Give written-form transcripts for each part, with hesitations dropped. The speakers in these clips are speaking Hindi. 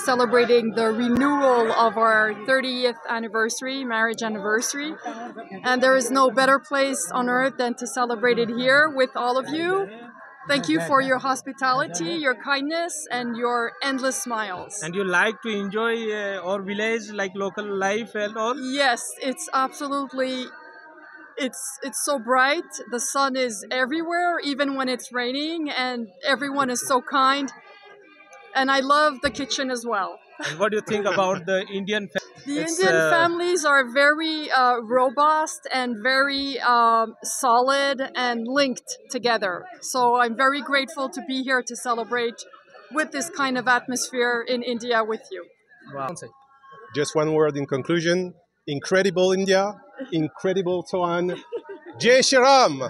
celebrating the renewal of our 30th anniversary, marriage anniversary. And there is no better place on earth than to celebrate it here with all of you. Thank you for your hospitality, your kindness, and your endless smiles. And you like to enjoy our village, like local life and all? Yes, it's absolutely, it's so bright. The sun is everywhere, even when it's raining, and everyone is so kind. And I love the kitchen as well. And what do you think about the Indian family? The Indian families are very robust and very solid and linked together. So I'm very grateful to be here to celebrate with this kind of atmosphere in India with you. Wow. Just one word in conclusion: incredible India, incredible Sohan. Jai Shri Ram!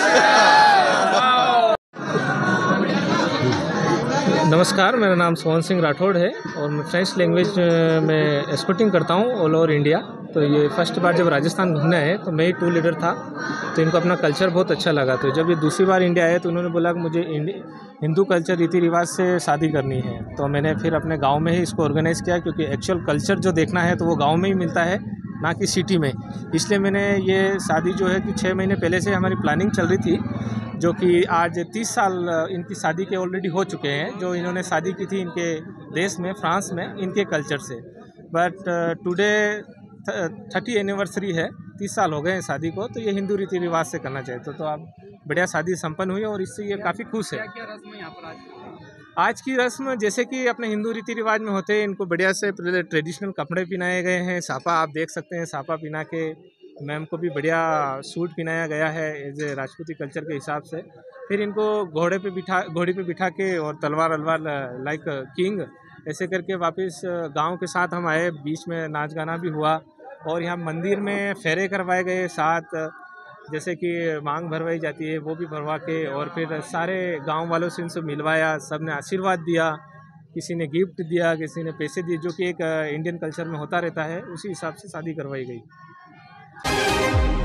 नमस्कार, मेरा नाम सोहन सिंह राठौड़ है और मैं फ्रेंच लैंग्वेज में एक्सपोर्टिंग करता हूँ ऑल ओवर इंडिया। तो ये फर्स्ट बार जब राजस्थान घूमने आए तो मैं ही टूर लीडर था, तो इनको अपना कल्चर बहुत अच्छा लगा। तो जब ये दूसरी बार इंडिया आए तो उन्होंने बोला कि मुझे हिंदू कल्चर रीति रिवाज से शादी करनी है। तो मैंने फिर अपने गाँव में ही इसको ऑर्गेनाइज़ किया, क्योंकि एक्चुअल कल्चर जो देखना है तो वो गाँव में ही मिलता है, ना कि सिटी में। इसलिए मैंने ये शादी जो है कि 6 महीने पहले से हमारी प्लानिंग चल रही थी, जो कि आज 30 साल इनकी शादी के ऑलरेडी हो चुके हैं। जो इन्होंने शादी की थी इनके देश में, फ्रांस में, इनके कल्चर से। बट टुडे 30 एनिवर्सरी है, 30 साल हो गए हैं शादी को, तो ये हिंदू रीति रिवाज से करना चाहिए। तो आप बढ़िया शादी संपन्न हुई और इससे ये काफ़ी खुश है। क्या रस्म है यहाँ पर आज की रस्म जैसे कि अपने हिंदू रीति रिवाज में होते हैं, इनको बढ़िया से ट्रेडिशनल कपड़े पहनाए गए हैं। सापा आप देख सकते हैं, सापा पहना के मैम को भी बढ़िया सूट पहनाया गया है एज ए राजपूती कल्चर के हिसाब से। फिर इनको घोड़े पे बिठा के और तलवार लाइक किंग ऐसे करके वापस गांव के साथ हम आए। बीच में नाच गाना भी हुआ और यहाँ मंदिर में फेरे करवाए गए साथ, जैसे कि मांग भरवाई जाती है वो भी भरवा के, और फिर सारे गांव वालों से इनसे मिलवाया। सब ने आशीर्वाद दिया, किसी ने गिफ्ट दिया, किसी ने पैसे दिए, जो कि एक इंडियन कल्चर में होता रहता है। उसी हिसाब से शादी करवाई गई।